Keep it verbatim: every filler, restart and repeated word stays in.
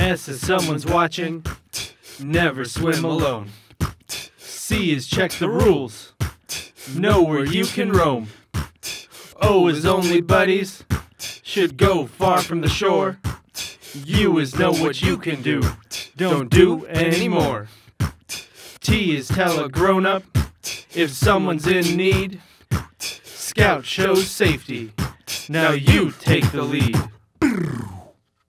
S is someone's watching. Never swim alone. C is check the rules. Know where you can roam. O is only buddies. Should go far from the shore. U is know what you can do. Don't do anymore. T is tell a grown-up if someone's in need. Scout shows safety. Now you take the lead.